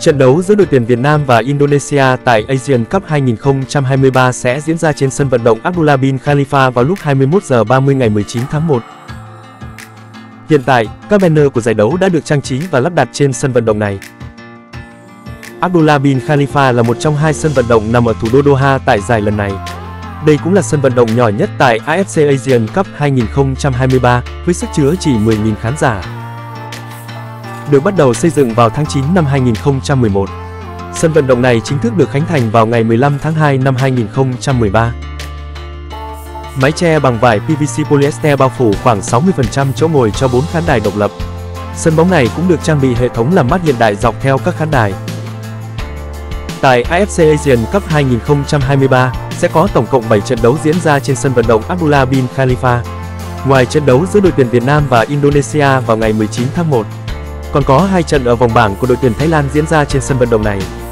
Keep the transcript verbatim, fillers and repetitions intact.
Trận đấu giữa đội tuyển Việt Nam và Indonesia tại Asian Cup hai nghìn không trăm hai mươi ba sẽ diễn ra trên sân vận động Abdullah bin Khalifa vào lúc hai mươi mốt giờ ba mươi ngày mười chín tháng một. Hiện tại, các banner của giải đấu đã được trang trí và lắp đặt trên sân vận động này. Abdullah bin Khalifa là một trong hai sân vận động nằm ở thủ đô Doha tại giải lần này. Đây cũng là sân vận động nhỏ nhất tại a ép xê Asian Cup hai nghìn không trăm hai mươi ba, với sức chứa chỉ mười nghìn khán giả. Được bắt đầu xây dựng vào tháng chín năm hai nghìn không trăm mười một. Sân vận động này chính thức được khánh thành vào ngày mười lăm tháng hai năm hai nghìn không trăm mười ba. Mái che bằng vải pê vê xê polyester bao phủ khoảng sáu mươi phần trăm chỗ ngồi cho bốn khán đài độc lập. Sân bóng này cũng được trang bị hệ thống làm mát hiện đại dọc theo các khán đài. Tại a ép xê Asian Cup hai nghìn không trăm hai mươi ba, sẽ có tổng cộng bảy trận đấu diễn ra trên sân vận động Abdullah bin Khalifa. Ngoài trận đấu giữa đội tuyển Việt Nam và Indonesia vào ngày mười chín tháng một, còn có hai trận ở vòng bảng của đội tuyển Thái Lan diễn ra trên sân vận động này.